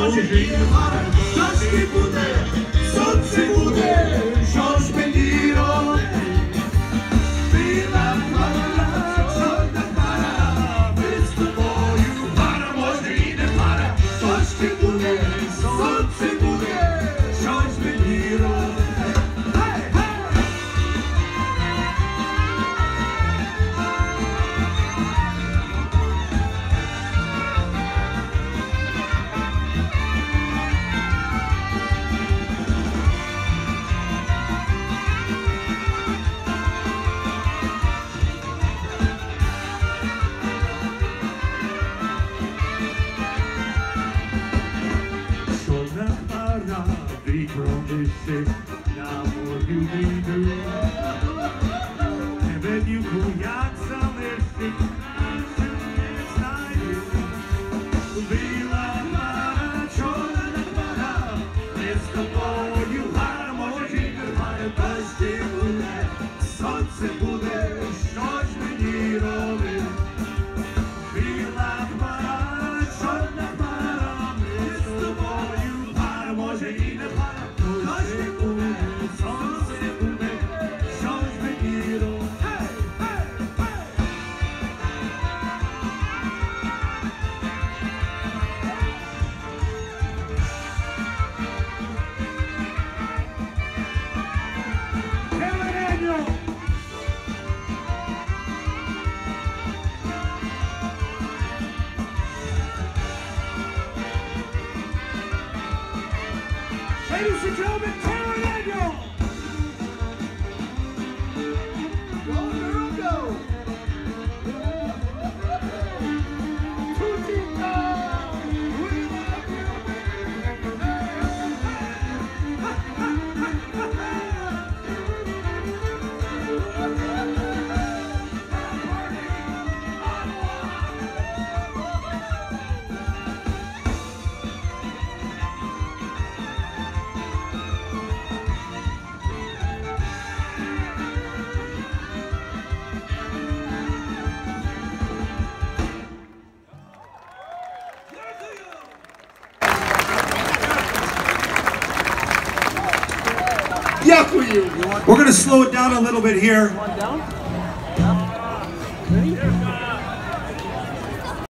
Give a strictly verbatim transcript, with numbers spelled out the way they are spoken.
може і не пара, дощ буде, сонце буде, що ж мені робити? Біла хмара, чорна хмара, ми з тобою пара, може і не пара, дощ буде, сонце буде, що ж мені робити? Be promised now will you be doing? And then you go yak some mystic be like my children and my it's the boy you had more jigger by a best in sunset bude shows me need be like my children and my it's the boy you had more jigger Ladies and gentlemen, Taylor Daniel! Go, girl, go! We're going to slow it down a little bit here.